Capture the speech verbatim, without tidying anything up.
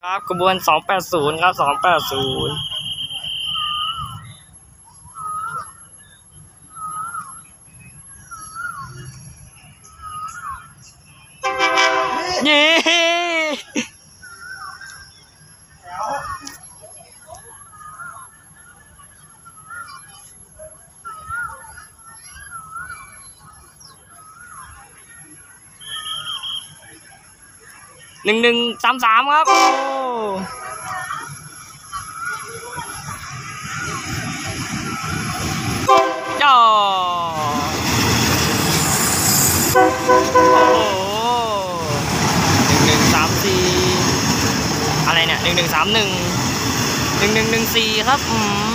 ครับกระบวนสองแปดศูนย์ครับสองแปดศูนย์เย้หนึ่งหนึ่งสามสามครับโอ้จ่อโอ้โหหนึ่งหนึ่งสามสี่อะไรเนี่ยหนึ่งหนึ่งสามหนึ่งหนึ่งหนึ่งหนึ่งสี่ครับอืม